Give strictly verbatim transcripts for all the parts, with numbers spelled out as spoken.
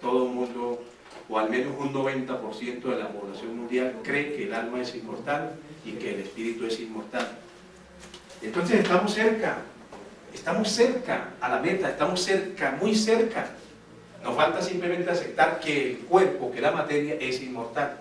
todo el mundo, o al menos un noventa por ciento de la población mundial, cree que el alma es inmortal y que el espíritu es inmortal. Entonces estamos cerca, estamos cerca a la meta, estamos cerca, muy cerca. Nos falta simplemente aceptar que el cuerpo, que la materia es inmortal.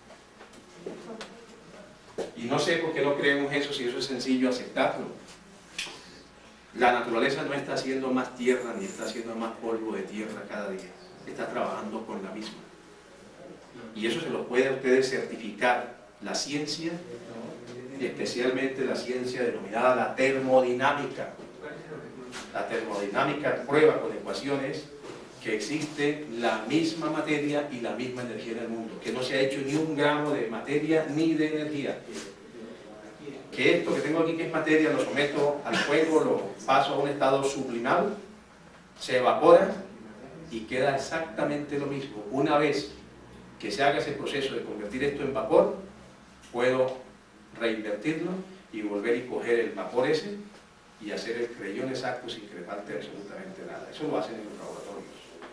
Y no sé por qué no creemos eso, si eso es sencillo aceptarlo. La naturaleza no está haciendo más tierra, ni está haciendo más polvo de tierra cada día. Está trabajando con la misma. Y eso se lo puede a ustedes certificar la ciencia, y especialmente la ciencia denominada la termodinámica. La termodinámica prueba con ecuaciones que existe la misma materia y la misma energía en el mundo, que no se ha hecho ni un gramo de materia ni de energía. Que esto que tengo aquí, que es materia, lo someto al fuego, lo paso a un estado sublimado, se evapora y queda exactamente lo mismo. Una vez que se haga ese proceso de convertir esto en vapor, puedo reinvertirlo y volver y coger el vapor ese y hacer el creyón exacto sin que le falte absolutamente nada. Eso lo hacen en los laboratorios.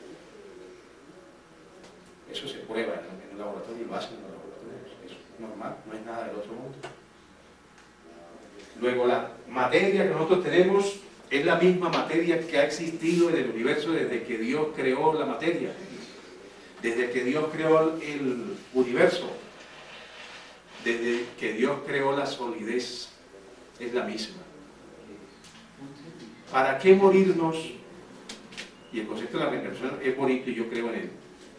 Eso se prueba en el laboratorio y lo hacen en los laboratorios. Es normal, no es nada del otro mundo. Luego, la materia que nosotros tenemos es la misma materia que ha existido en el universo desde que Dios creó la materia. Desde que Dios creó el universo, desde que Dios creó la solidez, es la misma. ¿Para qué morirnos? Y el concepto de la reencarnación es bonito y yo creo en él.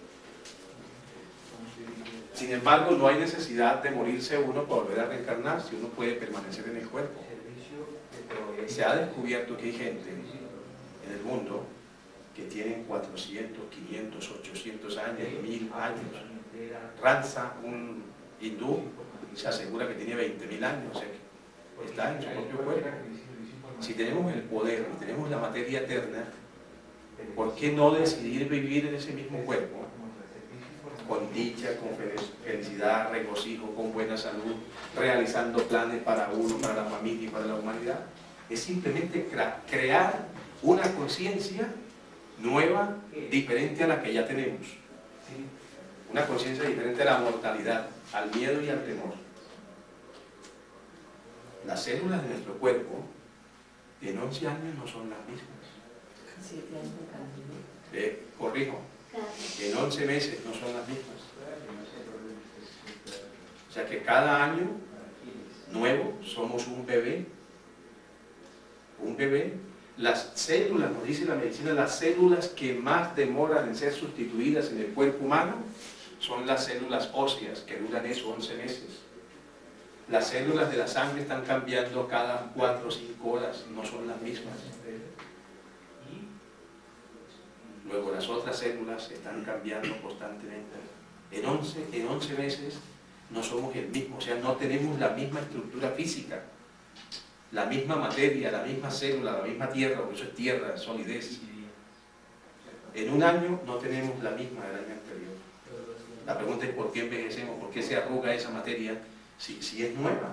Sin embargo, no hay necesidad de morirse uno para volver a reencarnar si uno puede permanecer en el cuerpo. Se ha descubierto que hay gente en el mundo que tienen cuatrocientos, quinientos, ochocientos años, mil años. Ranza, un hindú, se asegura que tiene veinte mil años, o sea que está en su propio cuerpo. Si tenemos el poder y tenemos la materia eterna, ¿por qué no decidir vivir en ese mismo cuerpo? Con dicha, con felicidad, regocijo, con buena salud, realizando planes para uno, para la familia y para la humanidad. Es simplemente crear una conciencia nueva, diferente a la que ya tenemos. Una conciencia diferente a la mortalidad, al miedo y al temor. Las células de nuestro cuerpo en once años no son las mismas. Eh, corrijo. En once meses no son las mismas. O sea que cada año nuevo somos un bebé. Un bebé. Las células, nos dice la medicina, las células que más demoran en ser sustituidas en el cuerpo humano son las células óseas, que duran eso, once meses. Las células de la sangre están cambiando cada cuatro o cinco horas, no son las mismas. Luego las otras células están cambiando constantemente. En once, en once meses no somos el mismo, o sea, no tenemos la misma estructura física, la misma materia, la misma célula, la misma tierra, porque eso es tierra, solidez. En un año no tenemos la misma del año anterior. La pregunta es ¿por qué envejecemos? ¿Por qué se arruga esa materia si, si es nueva?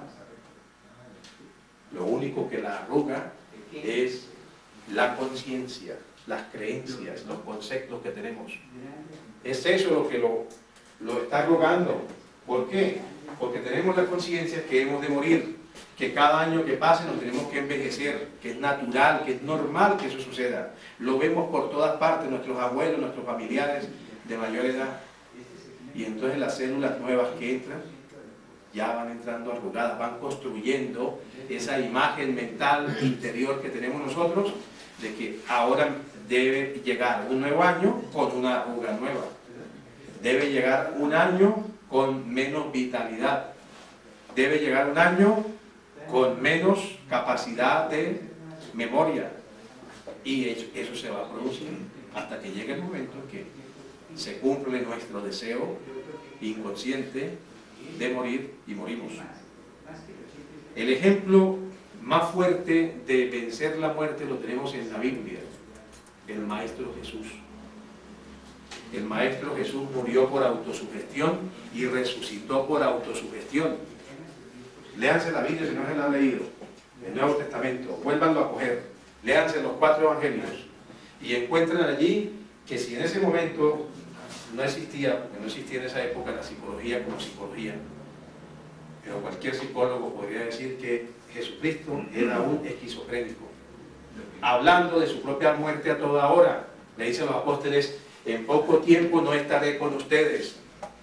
Lo único que la arruga es la conciencia, las creencias, los conceptos que tenemos. Es eso lo que lo, lo está arrugando. ¿Por qué? Porque tenemos la conciencia que hemos de morir, que cada año que pase nos tenemos que envejecer, que es natural, que es normal que eso suceda. Lo vemos por todas partes, nuestros abuelos, nuestros familiares de mayor edad. Y entonces las células nuevas que entran ya van entrando arrugadas, van construyendo esa imagen mental interior que tenemos nosotros de que ahora debe llegar un nuevo año con una arruga nueva. Debe llegar un año con menos vitalidad. Debe llegar un año con menos capacidad de memoria. Y eso, eso se va a producir hasta que llegue el momento en que se cumple nuestro deseo inconsciente de morir y morimos. El ejemplo más fuerte de vencer la muerte lo tenemos en la Biblia. El Maestro Jesús. El Maestro Jesús murió por autosugestión y resucitó por autosugestión. Léanse la Biblia si no se la han leído, el Nuevo Testamento, vuélvanlo a coger, léanse los cuatro evangelios y encuentran allí que si en ese momento no existía, porque no existía en esa época la psicología como psicología, pero cualquier psicólogo podría decir que Jesucristo era un esquizofrénico, hablando de su propia muerte a toda hora. Le dice a los apóstoles: en poco tiempo no estaré con ustedes,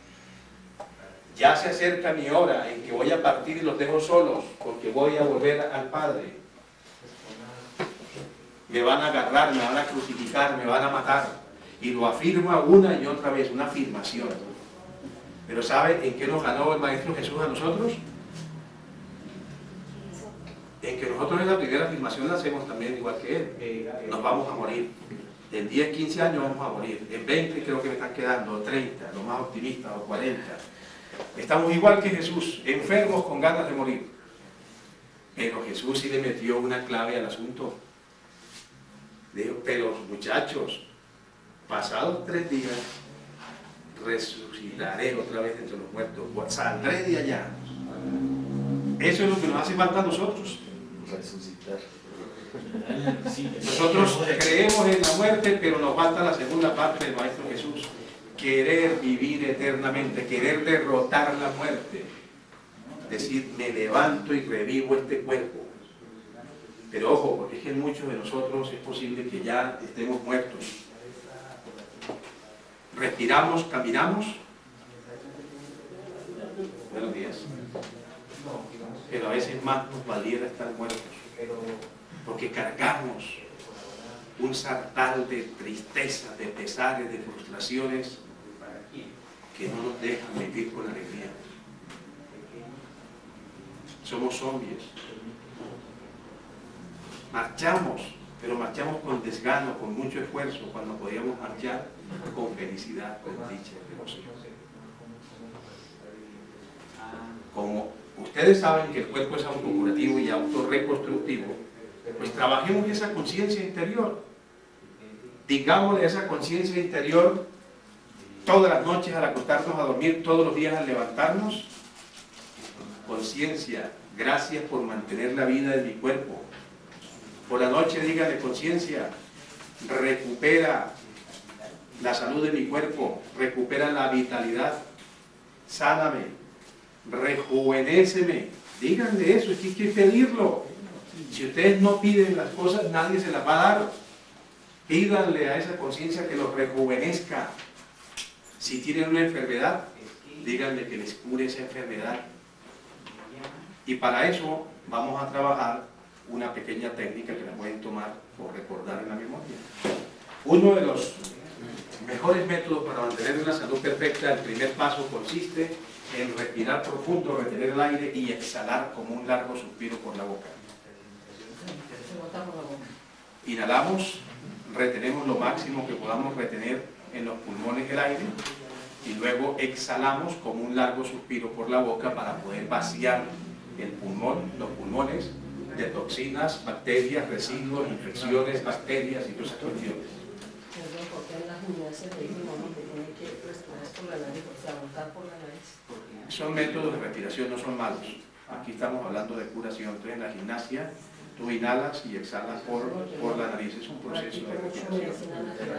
ya se acerca mi hora en que voy a partir y los dejo solos, porque voy a volver al Padre. Me van a agarrar, me van a crucificar, me van a matar. Y lo afirma una y otra vez, una afirmación. Pero ¿sabe en qué nos ganó el Maestro Jesús a nosotros? En que nosotros en la primera afirmación la hacemos también igual que Él. Nos vamos a morir. En diez, quince años vamos a morir. En veinte creo que me están quedando, treinta, lo más optimista, o cuarenta. Estamos igual que Jesús, enfermos con ganas de morir. Pero Jesús sí le metió una clave al asunto. Dijo: pero muchachos, pasados tres días, resucitaré otra vez entre los muertos, saldré de allá. Eso es lo que nos hace falta a nosotros. Resucitar. Nosotros creemos en la muerte, pero nos falta la segunda parte del Maestro Jesús: querer vivir eternamente, querer derrotar la muerte. Es decir, me levanto y revivo este cuerpo. Pero ojo, porque es que en muchos de nosotros es posible que ya estemos muertos. Respiramos, caminamos. Buenos días. Pero a veces más nos valiera estar muertos, porque cargamos un sartal de tristeza, de pesares, de frustraciones que no nos dejan vivir con alegría. Somos zombies. Marchamos, pero marchamos con desgano, con mucho esfuerzo, cuando podíamos marchar con felicidad, con dicha, gozo. Como ustedes saben que el cuerpo es autocurativo y autorreconstructivo, pues trabajemos esa conciencia interior. Digámosle a esa conciencia interior todas las noches al acostarnos a dormir, todos los días al levantarnos: conciencia, gracias por mantener la vida de mi cuerpo. Por la noche dígale: conciencia, recupera la salud de mi cuerpo, recupera la vitalidad, sáname, rejuvenéceme. Díganle eso, es que hay que pedirlo. Si ustedes no piden las cosas, nadie se las va a dar. Pídanle a esa conciencia que los rejuvenezca. Si tienen una enfermedad, díganle que les cure esa enfermedad. Y para eso vamos a trabajar una pequeña técnica que la pueden tomar o recordar en la memoria. Uno de los mejores métodos para mantener una salud perfecta, el primer paso consiste en respirar profundo, retener el aire y exhalar como un largo suspiro por la boca. Inhalamos, retenemos lo máximo que podamos retener en los pulmones el aire y luego exhalamos como un largo suspiro por la boca para poder vaciar el pulmón, los pulmones de toxinas, bacterias, residuos, infecciones, bacterias y todas esas cuestiones. Perdón, porque en la gimnasia le dijimos que tiene que respirar por la nariz, o sea, botar por la nariz. Son métodos de respiración, no son malos. Aquí estamos hablando de curación. Entonces en la gimnasia tú inhalas y exhalas por, por la nariz. Es un proceso de respiración.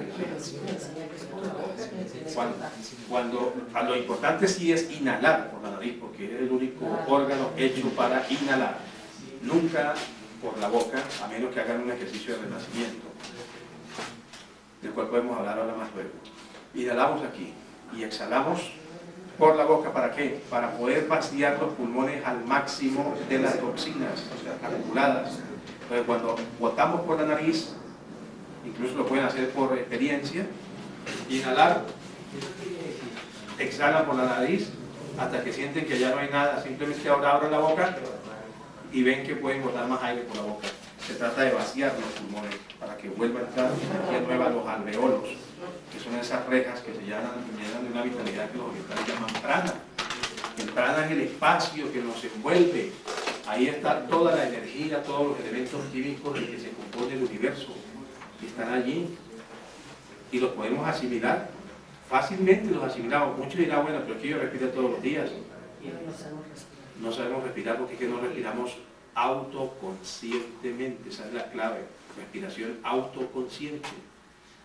Cuando, cuando, a lo importante sí es inhalar por la nariz, porque es el único órgano hecho para inhalar. Nunca por la boca, a menos que hagan un ejercicio de renacimiento, del cual podemos hablar ahora más luego. Inhalamos aquí y exhalamos por la boca. ¿Para qué? Para poder vaciar los pulmones al máximo de las toxinas acumuladas. Entonces, cuando botamos por la nariz, incluso lo pueden hacer por experiencia, inhalar, exhalan por la nariz hasta que sienten que ya no hay nada, simplemente ahora abren la boca y ven que pueden botar más aire por la boca. Se trata de vaciar los pulmones para que vuelva a entrar energía nueva a los alveolos, que son esas rejas que se llenan, llenan de una vitalidad que los orientales llaman prana. El prana es el espacio que nos envuelve. Ahí está toda la energía, todos los elementos químicos de que se compone el universo, que están allí y los podemos asimilar. Fácilmente los asimilamos. Muchos dirán: bueno, pero es que yo respiro todos los días. No sabemos respirar porque es que no respiramos autoconscientemente. Esa es la clave. Respiración autoconsciente.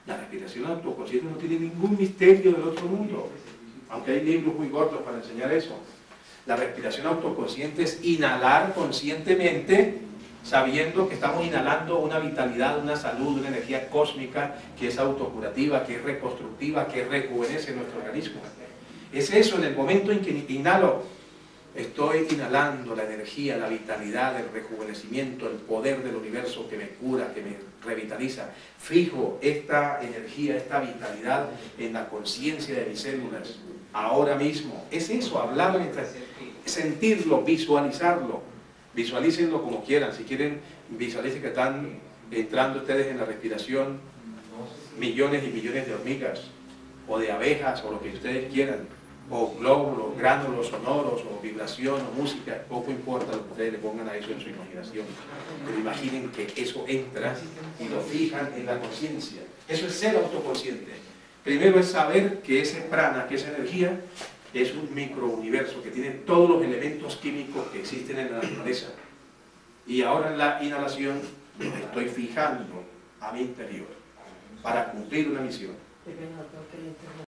La respiración autoconsciente no tiene ningún misterio del otro mundo, aunque hay libros muy gordos para enseñar eso. La respiración autoconsciente es inhalar conscientemente, sabiendo que estamos inhalando una vitalidad, una salud, una energía cósmica que es autocurativa, que es reconstructiva, que rejuvenece nuestro organismo. Es eso, en el momento en que inhalo, estoy inhalando la energía, la vitalidad, el rejuvenecimiento, el poder del universo que me cura, que me revitaliza. Fijo esta energía, esta vitalidad en la conciencia de mis células, ahora mismo. Es eso, hablar, sentirlo, visualizarlo. Visualícenlo como quieran. Si quieren, visualicen que están entrando ustedes en la respiración millones y millones de hormigas, o de abejas, o lo que ustedes quieran, o glóbulos, gránulos sonoros, o vibración, o música, poco importa lo que ustedes le pongan a eso en su imaginación. Pero imaginen que eso entra y lo fijan en la conciencia. Eso es ser autoconsciente. Primero es saber que ese prana, que esa energía, es un microuniverso que tiene todos los elementos químicos que existen en la naturaleza. Y ahora en la inhalación lo estoy fijando a mi interior para cumplir una misión.